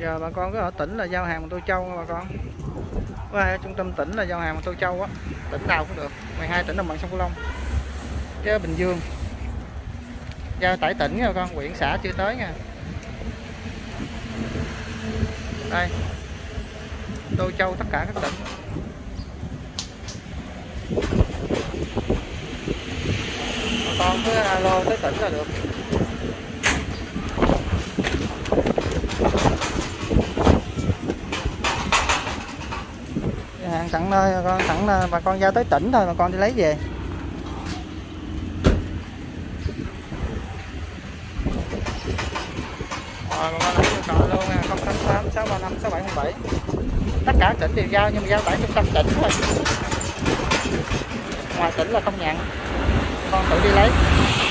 Giờ bà con cứ ở tỉnh là giao hàng bằng Tô Châu nha bà con. Ở trung tâm tỉnh là giao hàng bằng Tô Châu á, tỉnh nào cũng được, 12 tỉnh đồng bằng sông Cửu Long. Chứ Bình Dương giao tải tỉnh nha bà con, huyện xã chưa tới nha. Đây, Tô Châu tất cả các tỉnh. Bà con cứ alo tới tỉnh là được. Hàng tận nơi bà con, tận bà con giao tới tỉnh thôi bà con đi lấy về. Rồi bà con lấy cho cọ luôn nha, 088 635 6707. Tất cả tỉnh đều giao nhưng mà giao tại trung tâm tỉnh thôi. Ngoài tỉnh là không nhận. Con tự đi lấy.